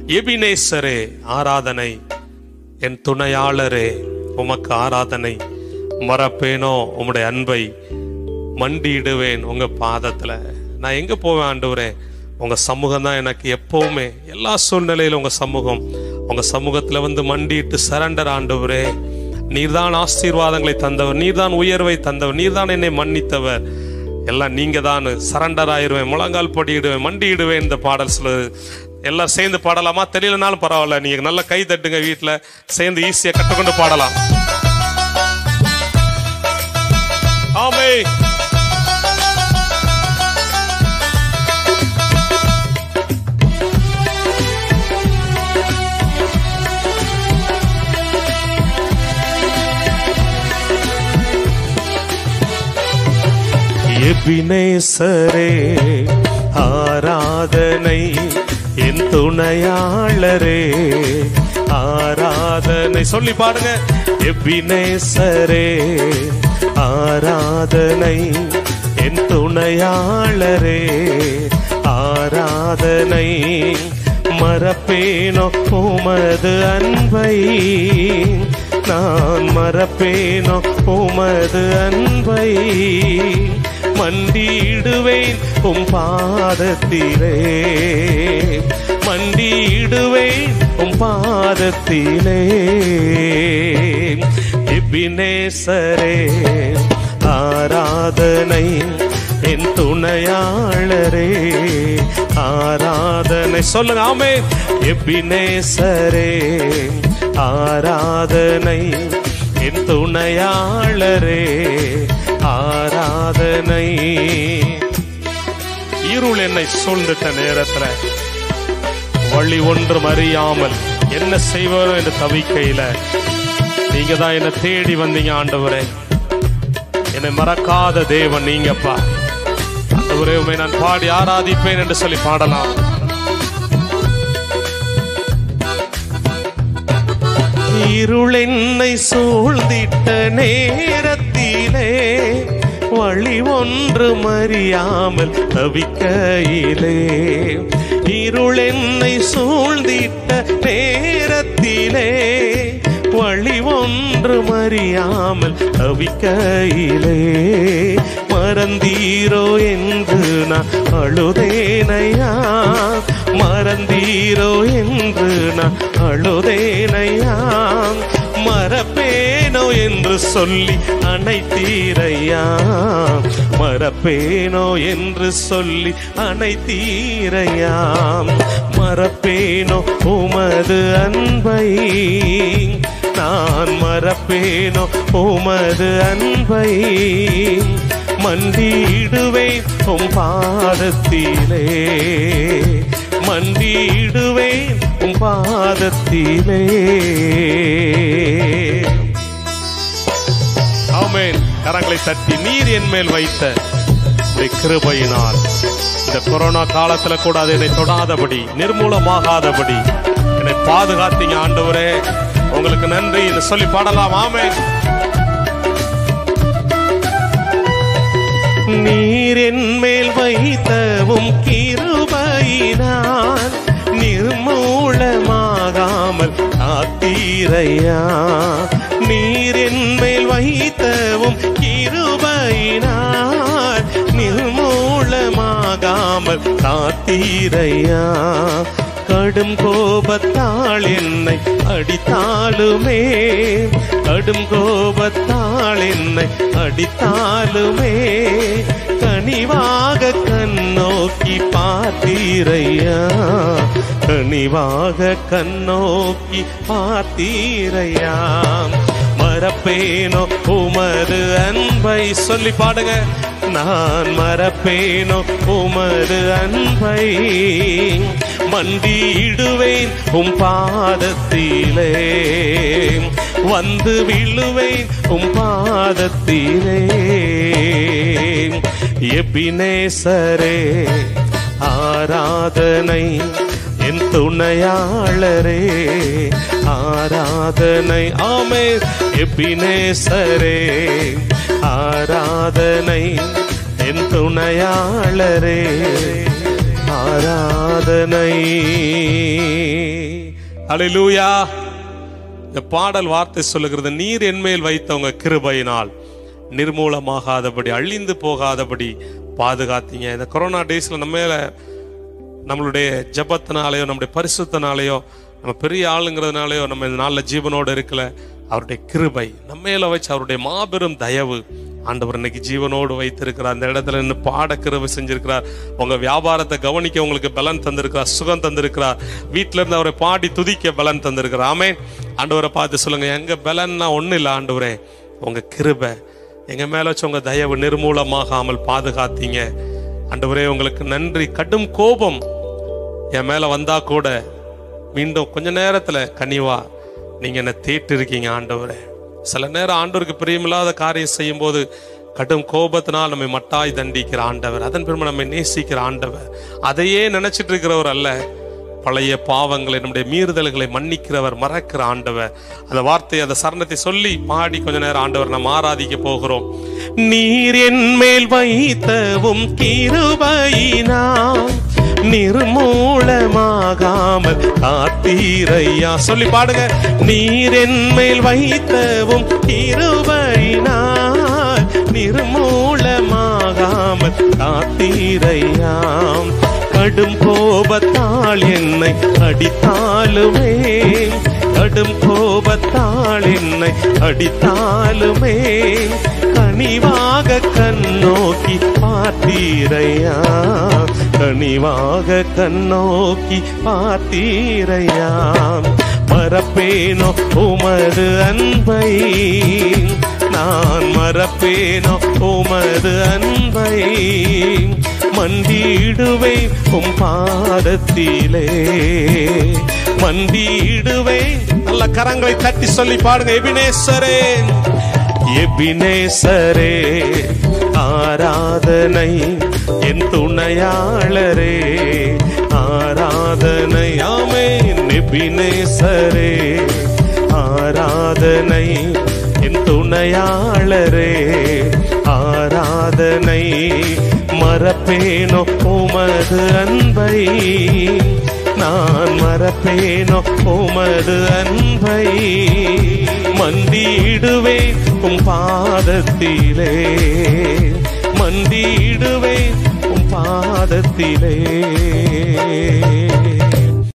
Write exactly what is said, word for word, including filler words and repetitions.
எபினேசரே ஆராதனை, என் துணையாளரே உமக்கு ஆராதனை. மறப்பேனோ உம்முடைய அன்பை, மண்டியிடுவேன் உங்க பாதத்துல. நான் எங்க போவேன் ஆண்டவரே? உங்க சமூகம் தான் எனக்கு எப்பவுமே, எல்லா சூழ்நிலையிலும் உங்க சமூகம். உங்க சமூகத்துல வந்து மண்டிட்டு சரண்டர் ஆண்டவரே. நீர்தான் ஆசீர்வாதங்களை தந்தவர், நீர்தான் உயர்வை தந்தவர், நீர்தான் என்னை மன்னித்தவர். எல்லாம் நீங்க தான். சரண்டர் ஆயிடுவேன், முழங்கால் படியிடுவேன், மண்டியிடுவேன். இந்த பாடல் சொல்லுது. எல்லாம் சேர்ந்து பாடலாமா? தெரியலனாலும் பரவாயில்ல, நீங்க நல்ல கை தட்டுங்க. வீட்டுல சேர்ந்து ஈஸியா கற்றுக்கொண்டு பாடலாம். ஆமே. எபினேசரே ஆராதனை, என் துணையாளரே ஆராதனை. சொல்லி பாடுங்க. எபினேசரே ஆராதனை, என் துணையாளரே ஆராதனை. மறப்பேனோ உமது அன்பை, நான் மறப்பேனோ உமது அன்பை. மண்டியிடுவேன் உம் பாதத்திலே, மண்டியிடுவேன் உம் பாதத்திலே. எபினேசரே ஆராதனை, என் துணையாளரே ஆராதனை. சொல்லுங்க ஆமே. எபினேசரே ஆராதனை, என் துணையாளரே ஆராதனை. இருள் என்னை சூழ்ந்துட்ட நேரத்துல, வழி ஒன்றும் அறியாமல் என்ன செய்வாரோ என்று தவிக்கையில, நீங்க தான் என்னை தேடி வந்தீங்க ஆண்டவரே. என்னை மறக்காத தேவன் நீங்கப்பா. ஆண்டவரே உம்மை நான் பாடி ஆராதிப்பேன் என்று சொல்லி பாடலாம். இருள் என்னை சூழ்ந்திட்ட நேரத்திலே, வழி ஒன்று அறியாமல் தவிக்கையிலே. இருள் என்னை சூழ்ந்திட்ட நேரத்திலே, வழி ஒன்று அறியாமல் தவிக்கையிலே. மறந்தீரோ என்று நான் அழுதேனையா, மறந்தீரோ என்று நான் அழுதேனையா. மறப்பேனோ என்று சொல்லி அணைத்தீரையா, மறப்பேனோ என்று சொல்லி அணைத்தீரையா. மறப்பேனோ உமது அன்பை, நான் மறப்பேனோ உமது அன்பை. மண்டியிடுவேன் உம் பாதத்திலே, மண்டியிடுவேன் உம் பாதத்திலே. ஆமென். கரங்களை தட்டி நீர் என் மேல் வைத்த கிருபையினால் இந்த கொரோனா காலத்துல கூட அது என்னை தொடாதபடி, நிர்மூலமாகாதபடி என்னை பாதுகாத்தீங்க ஆண்டவரே. உங்களுக்கு நன்றி என்று சொல்லி பாடலாம். ஆமென். நீர் என் மேல் வைத்தவும் கிருபையினால் நிர்மூலமாகாமல் காத்தீரையா. நீர் என் மேல் வைத்தவும் கிருபையினால் நிர்மூலமாகாமல் காத்தீரையா. கடும் கோபத்தால் என்னை அடித்தாலுமே, கடும் கோபத்தால் என்னை அடித்தாலுமே, கனிவாக கண்ணோக்கி பார்த்தீரையா, கனிவாக கண்ணோக்கி பார்த்தீரையா. மறப்பேனோ உமது அன்பை. சொல்லி பாடுங்க. நான் மறப்பேனோ உமது அன்பை. மண்டியிடுவேன் உம் பாதத்திலே, வந்து விழுவேன் உம் பாதத்திலே. எபினேசரே ஆராதனை, என் துணையாளரே ஆராதனை. ஆமென். எபினேசரே ஆராதனை, என் துணையாளரே ஆராதனை. அல்லேலூயா. இந்த பாடல் வார்த்தை சொல்லுகிறது, நீர் என்மேல் வைத்த உங்க கிருபையினால் நிர்மூலமாகாதபடி அழிந்து போகாதபடி பாதுகாத்தீங்க. இந்த கொரோனா டேஸ்ல நம்ம மேல நம்மளுடைய ஜபத்தினாலேயோ நம்முடைய பரிசுத்தனாலேயோ நம்ம பெரிய ஆளுங்கிறதுனாலயோ நம்ம இந்த நாளில் ஜீவனோடு இருக்கல. அவருடைய கிருபை நம்ம மேல வச்சு அவருடைய மாபெரும் தயவு ஆண்டவர் இன்னைக்கு ஜீவனோடு வைத்திருக்கிறார். அந்த இடத்துல இருந்து பாட கிருபை செஞ்சிருக்கிறார். உங்க வியாபாரத்தை கவனிக்க உங்களுக்கு பலன் தந்திருக்கிறார், சுகம் தந்திருக்கிறார். வீட்டில இருந்து அவரை பாடி துதிக்க பலன் தந்திருக்கிறார். ஆமென். ஆண்டவரை பார்த்து சொல்லுங்க, எங்க பலன்னா ஒண்ணு இல்லை ஆண்டவரே, உங்க கிருபை எங்க மேல வச்சு உங்க தயவு நிர்மூலமாகாமல் பாதுகாத்தீங்க. ஆண்டவரே உங்களுக்கு நன்றி. கடும் கோபம் என் மேல வந்தா கூட மீண்டும் கொஞ்ச நேரத்துல கனிவா நீங்க என்ன தேட்டு இருக்கீங்க ஆண்டவரே. சில நேரம் ஆண்டவருக்கு பிரியமில்லாத காரியம் செய்யும் போது கடும் கோபத்தினால் நம்மை மட்டாய் தண்டிக்கிற ஆண்டவர், அதன் பிறகு நம்மை நேசிக்கிற ஆண்டவர், அதையே நினைச்சிட்டு இருக்கிறவர் அல்ல. பழைய பாவங்களை நம்முடைய மீறுதல்களை மன்னிக்கிறவர், மறக்கிற ஆண்டவர். அந்த வார்த்தை அந்த சரணத்தை சொல்லி பாடி கொஞ்ச நேரம் ஆண்டவர் நாம் ஆராதிக்க போகிறோம். நீர் என் மேல் வைத்தவும் கிருபையினால் நிர்மூலமாகாமல் காத்தீரையா. சொல்லி பாடுங்க. நீர் என் மேல் வைத்தவும் கிருபையினால் நிர்மூலமாகாமல் காத்தீரையாம். கடும் கோபத்தால் என்னை அடித்தாலுமே, கடும் கோபத்தால் என்னை அடித்தாலுமே கனிவாக கண்ணோக்கி பார்த்தீரையா, கனிவாக கண்ணோக்கி பார்த்தீரையா. மறப்பேனோ உமது அன்பை, நான் மறப்பேனோ உமது அன்பை, மண்டிடுவேன் உம் பாதத்திலே, மண்டிடுவேன். நல்ல கரங்களை தட்டி சொல்லி பாடுங்க. எபினேசரே, எபினேசரே ஆராதனை, என் துணையாளரே ஆராதனை. ஆமென். எபினேசரே ஆராதனை, என் துணையாளரே ஆராதனை. மறப்பேனோ உமது அன்பை, நான் மறப்பேனோ உமது அன்பை, மண்டிடுவேன் உம் பாதத்திலே, மண்டிடுவேன் உம் பாதத்திலே.